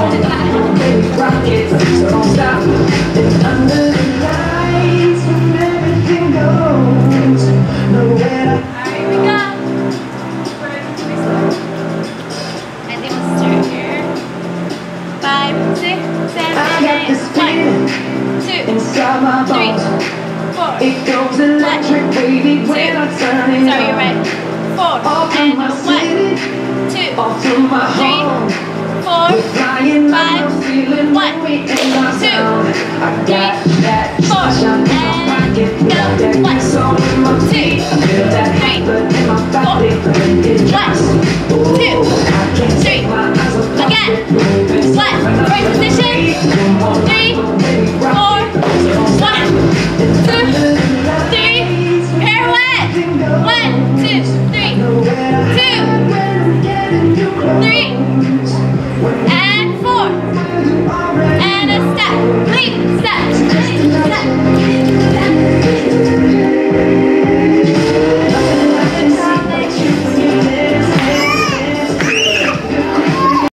Baby, rock it, so don't stop. And under the lights, when everything goes nowhere. Here we go. And it will start here. 5, 6, 7, 8, 1, 2, Inside my 3, bones, 4. it goes electric, baby, when I turn it Sorry, you're on. right. 4 All through and my 1, city, 2, all through my 3, home. 4, We're flying, 5, I'm feeling 1, we in our 2, sound. I 3, got that 4, sunshine in my pocket, got that 1, soul in my 2, feet. I feel that 3, blood in my body, 4, it's